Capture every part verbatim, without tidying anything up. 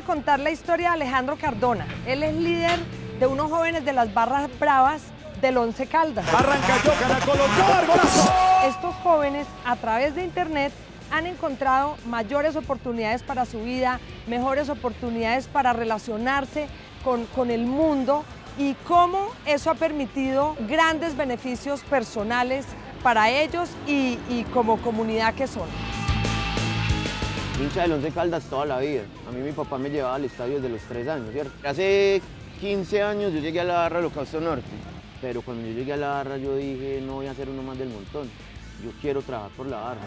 contar la historia de Alejandro Cardona. Él es líder de unos jóvenes de las Barras Bravas del Once Caldas. Arranca Joker a colocar, golazo. Estos jóvenes, a través de internet, han encontrado mayores oportunidades para su vida, mejores oportunidades para relacionarse con, con el mundo, y cómo eso ha permitido grandes beneficios personales para ellos y, y como comunidad que son. Hincha del Once Caldas toda la vida. A mí mi papá me llevaba al estadio desde los tres años, ¿cierto? Hace quince años yo llegué a la Barra del Holocausto Norte, pero cuando yo llegué a la Barra yo dije, no voy a ser uno más del montón, yo quiero trabajar por la Barra.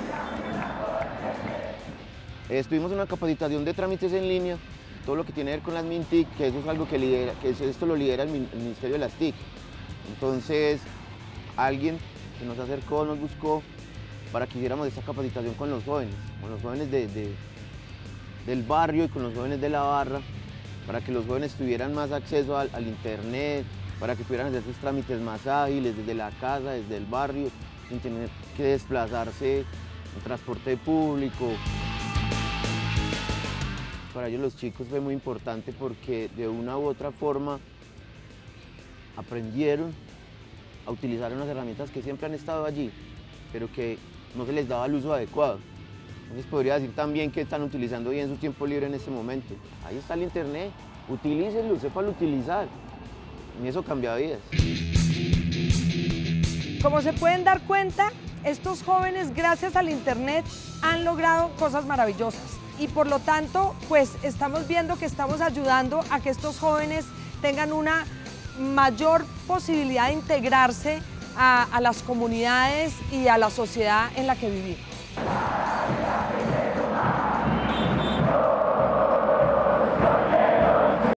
Estuvimos en una capacitación de trámites en línea, todo lo que tiene que ver con las MINTIC, que eso es algo que lidera, que esto lo lidera el Ministerio de las T I C. Entonces, alguien que nos acercó, nos buscó para que hiciéramos esta capacitación con los jóvenes, con los jóvenes de, de, del barrio y con los jóvenes de la Barra, para que los jóvenes tuvieran más acceso al, al internet, para que pudieran hacer sus trámites más ágiles desde la casa, desde el barrio, sin tener que desplazarse en transporte público. Para ellos los chicos fue muy importante porque de una u otra forma aprendieron a utilizar unas herramientas que siempre han estado allí, pero que no se les daba el uso adecuado. Entonces podría decir también que están utilizando bien su tiempo libre en este momento. Ahí está el internet, utilícenlo, sépanlo utilizar. Y eso cambia vidas. Como se pueden dar cuenta, estos jóvenes, gracias al internet, han logrado cosas maravillosas. Y por lo tanto, pues estamos viendo que estamos ayudando a que estos jóvenes tengan una mayor posibilidad de integrarse a, a las comunidades y a la sociedad en la que vivimos.